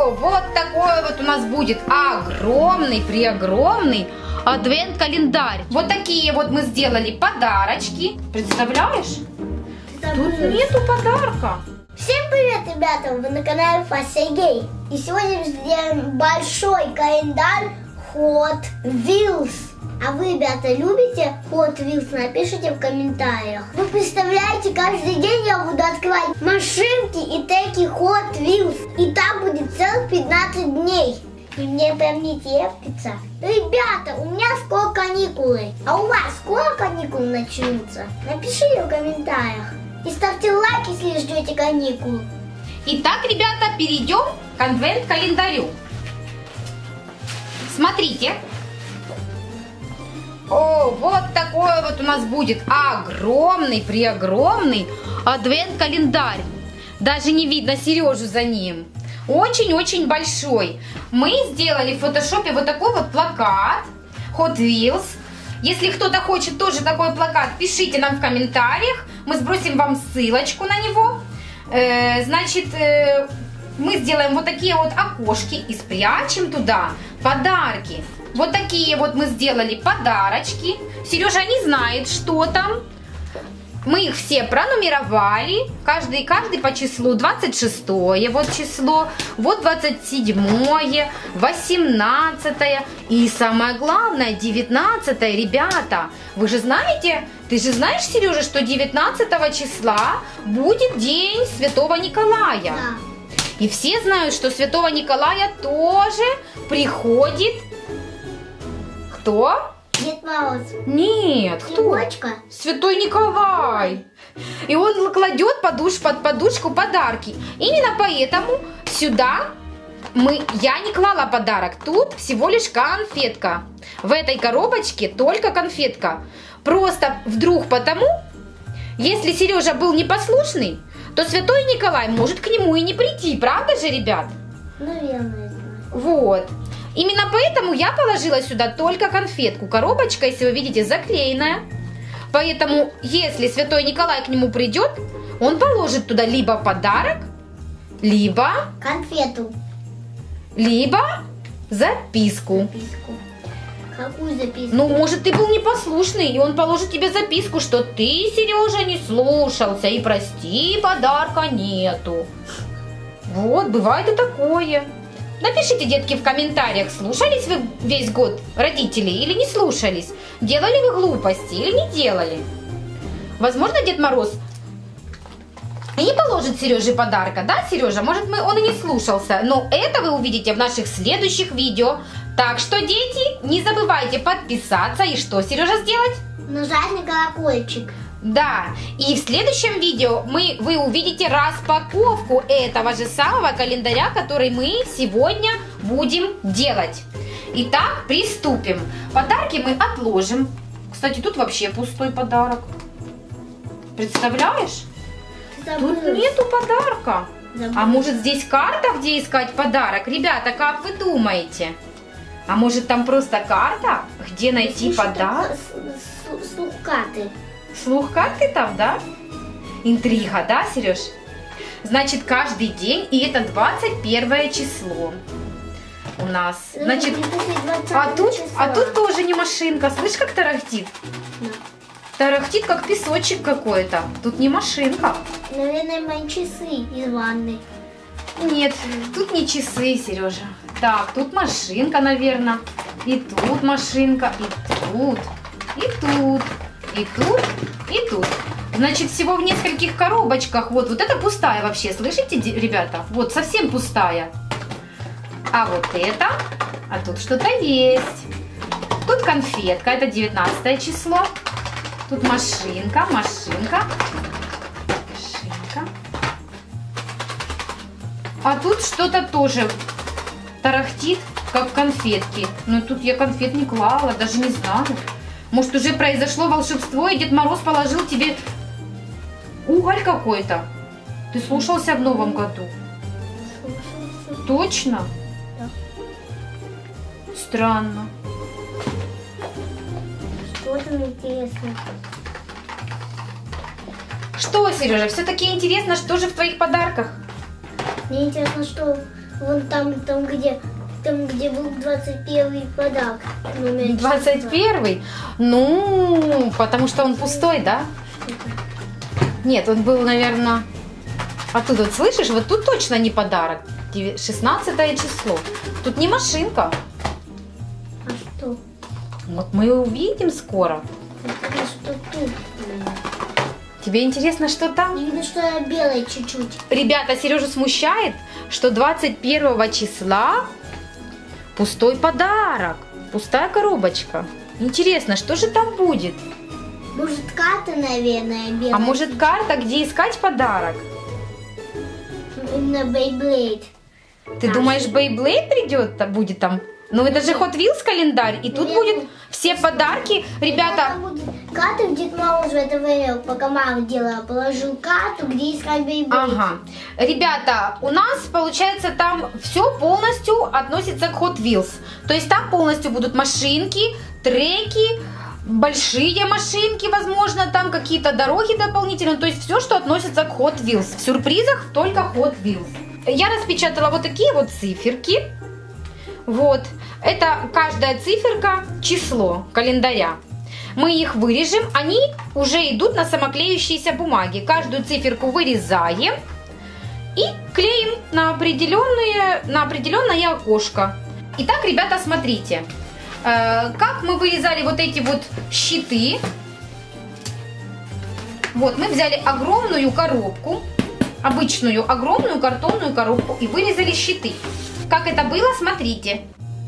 О, вот такой вот у нас будет огромный адвент-календарь. Вот такие вот мы сделали подарочки. Представляешь? Тут нету подарка. Всем привет, ребята! Вы на канале Фас Сергей. И сегодня мы сделаем большой календарь Hot Wheels. А вы, ребята, любите Hot Wheels? Напишите в комментариях. Вы представляете, каждый день я буду открывать машинки и теки Hot Wheels. И там будет целых 15 дней. И мне прям не терпится. Ребята, у меня скоро каникулы. А у вас скоро каникулы начнутся? Напишите в комментариях. И ставьте лайк, если ждете каникул. Итак, ребята, перейдем к адвент-календарю. Смотрите. О, вот такой вот у нас будет огромный адвент-календарь. Даже не видно Сережу за ним. Очень-очень большой. Мы сделали в фотошопе вот такой вот плакат Hot Wheels. Если кто-то хочет тоже такой плакат, пишите нам в комментариях. Мы сбросим вам ссылочку на него. Значит, мы сделаем вот такие вот окошки и спрячем туда подарки. Вот такие вот мы сделали подарочки. Сережа не знает, что там. Мы их все пронумеровали. Каждый по числу. 26-е вот число. Вот 27-е. 18-е. И самое главное, 19-е. Ребята, вы же знаете, ты же знаешь, Сережа, что 19 числа будет День Святого Николая. Да. И все знают, что Святого Николая тоже приходит... Кто? Дед Мороз. Нет, кто? Снегурочка? Святой Николай. И он кладет под подушку подарки. Именно поэтому сюда я не клала подарок. Тут всего лишь конфетка. В этой коробочке только конфетка. Просто вдруг потому, если Сережа был непослушный, то Святой Николай может к нему и не прийти. Правда же, ребят? Наверное. Вот. Именно поэтому я положила сюда только конфетку. Коробочка, если вы видите, заклеенная. Поэтому, если Святой Николай к нему придет, он положит туда либо подарок, либо... Конфету. Либо записку. Записку. Какую записку? Ну, может, ты был непослушный, и он положит тебе записку, что ты, Сережа, не слушался, и прости, подарка нету. Вот, бывает и такое. Напишите, детки, в комментариях, слушались вы весь год родителей или не слушались? Делали вы глупости или не делали? Возможно, Дед Мороз и не положит Сереже подарка, да, Сережа? Может, он и не слушался, но это вы увидите в наших следующих видео. Так что, дети, не забывайте подписаться и что, Сережа, сделать? Нажать на колокольчик. Да, и в следующем видео вы увидите распаковку этого же самого календаря, который мы сегодня будем делать. Итак, приступим. Подарки мы отложим. Кстати, тут вообще пустой подарок. Представляешь? Тут нету подарка. А может, здесь карта, где искать подарок? Ребята, как вы думаете? А может, там просто карта, где найти подарок? Слух карты. Слух карты там, да? Интрига, да, Сереж? Значит, каждый день, и это 21 число у нас. Значит, а тут тоже не машинка. Слышь, как тарахтит? Да. Тарахтит, как песочек какой-то. Тут не машинка. Наверное, мои часы из ванны. Нет, тут не часы, Сережа. Так, тут машинка, наверное. И тут машинка, и тут, и тут. И тут, и тут. Значит, всего в нескольких коробочках. Вот это пустая вообще. Слышите, ребята? Вот совсем пустая. А вот это. А тут что-то есть. Тут конфетка. Это 19 число. Тут машинка. А тут что-то тоже тарахтит, как конфетки. Но тут я конфет не клала. Даже не знаю. Может, уже произошло волшебство, и Дед Мороз положил тебе уголь какой-то? Ты слушался в Новом году? Слушался. Точно? Да. Странно. Что там интересно? Что, Сережа, все-таки интересно, что же в твоих подарках? Мне интересно, что Вон там, где был 21-й подарок. 21-й? Ну, потому что он пустой, да? Нет, он был, наверное... А тут вот, слышишь, вот тут точно не подарок. 16 число. Тут не машинка. А что? Вот мы увидим скоро. Это что тут? Тебе интересно, что там? Видно, что она белая чуть-чуть. Ребята, Сережу смущает, что 21 числа пустой подарок. Пустая коробочка. Интересно, что же там будет? Может, карта, наверное, белая. А может, карта, где искать подарок? На Beyblade. Ты думаешь, Beyblade придет, будет там? Ну это же Hot Wheels календарь, и тут будет все подарки. Ребята... Карта, где Дед Мороз в это время, пока мама делала, положил карту, где искать Beyblade. Ага. Ребята, у нас, получается, там все полностью относится к Hot Wheels. То есть там полностью будут машинки, треки, большие машинки, возможно, там какие-то дороги дополнительные. То есть все, что относится к Hot Wheels. В сюрпризах только Hot Wheels. Я распечатала вот такие вот циферки. Вот. Это каждая циферка число календаря. Мы их вырежем. Они уже идут на самоклеющейся бумаге. Каждую циферку вырезаем и клеим на определенное окошко. Итак, ребята, смотрите. Как мы вырезали вот эти вот щиты. Вот, мы взяли огромную коробку, обычную огромную картонную коробку и вырезали щиты. Как это было, смотрите.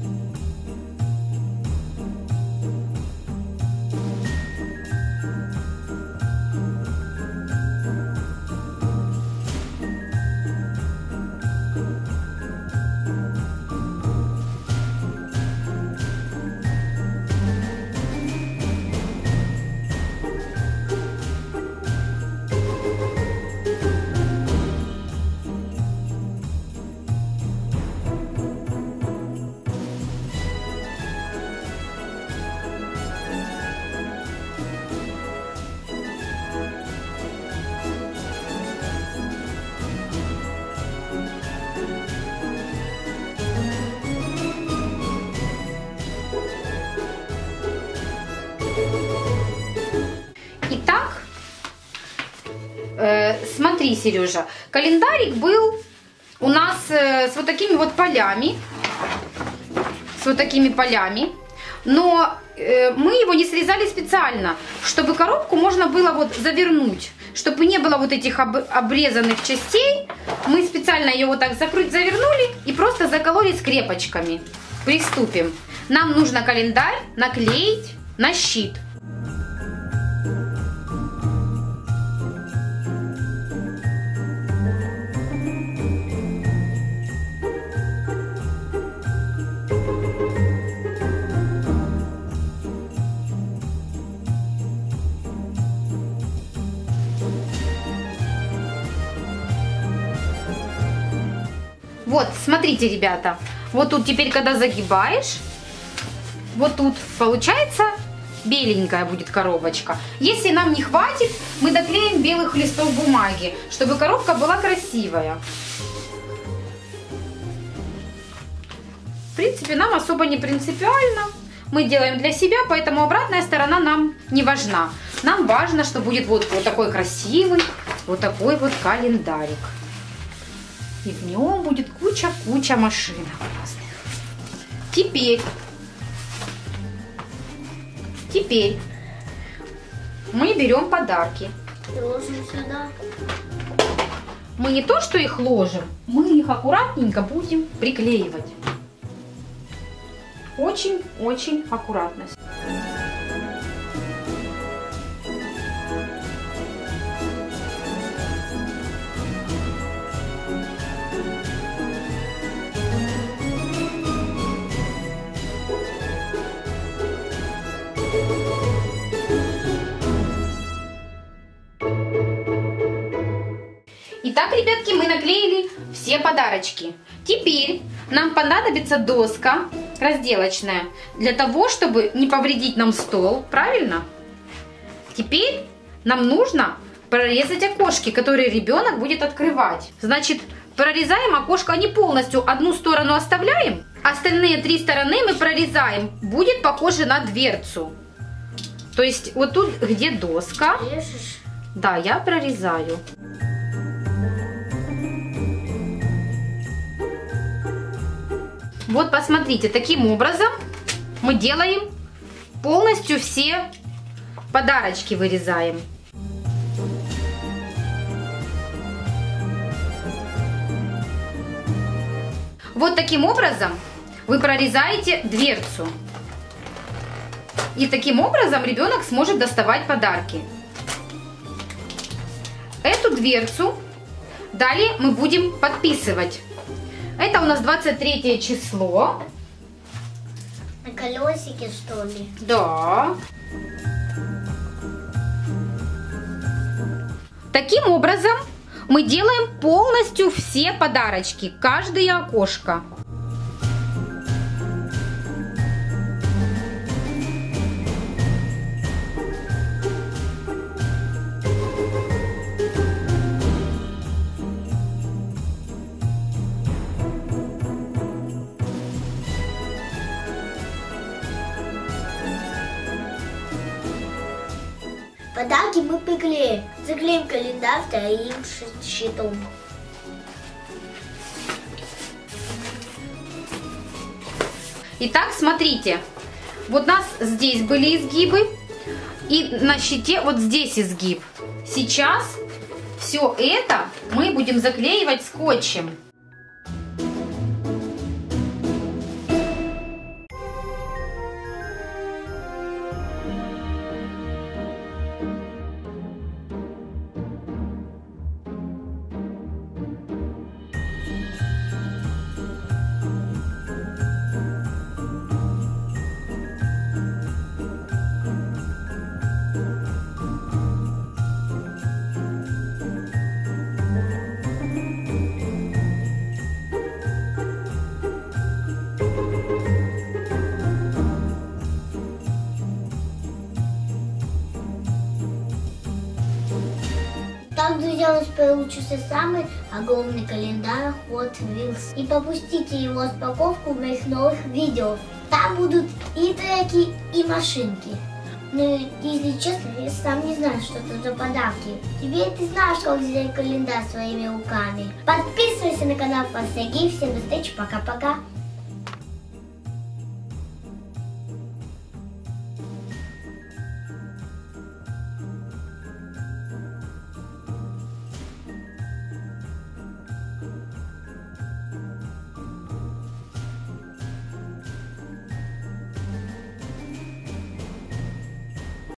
Смотри, Сережа, календарик был у нас с вот такими вот полями. Но мы его не срезали специально, чтобы коробку можно было вот завернуть. Чтобы не было вот этих обрезанных частей, мы специально ее вот так завернули и просто закололи скрепочками. Приступим. Нам нужно календарь наклеить на щит. Вот, смотрите, ребята, вот тут теперь, когда загибаешь, вот тут получается беленькая будет коробочка. Если нам не хватит, мы доклеим белых листов бумаги, чтобы коробка была красивая. В принципе, нам особо не принципиально. Мы делаем для себя, поэтому обратная сторона нам не важна. Нам важно, что будет вот такой красивый, вот такой вот календарик. И в нем будет куча машинок разных. Теперь мы берем подарки. Ложим сюда. Мы не то, что их ложим, мы их аккуратненько будем приклеивать. Очень аккуратно. Итак, ребятки, мы наклеили все подарочки. Теперь нам понадобится доска разделочная для того, чтобы не повредить нам стол, правильно? Теперь нам нужно прорезать окошки, которые ребенок будет открывать. Значит, прорезаем окошко не полностью. Одну сторону оставляем, остальные 3 стороны мы прорезаем. Будет похоже на дверцу. То есть вот тут, где доска. Режешь? Да, я прорезаю. Вот посмотрите, таким образом мы делаем полностью все подарочки, вырезаем. Вот таким образом вы прорезаете дверцу. И таким образом ребенок сможет доставать подарки. Эту дверцу далее мы будем подписывать. Это у нас 23 число. На колесике, что ли? Да. Таким образом мы делаем полностью все подарочки, каждое окошко. Подарки мы приклеим. Заклеим календарь вторым щитом. Итак, смотрите. Вот у нас здесь были изгибы. И на щите вот здесь изгиб. Сейчас все это мы будем заклеивать скотчем. Так, друзья, у нас получился самый огромный календарь Hot Wheels. И пропустите его распаковку в моих новых видео. Там будут и треки, и машинки. Но, если честно, я сам не знаю, что это за подарки. Теперь ты знаешь, как сделать календарь своими руками. Подписывайся на канал Фан Сергей. Всем удачи, пока-пока.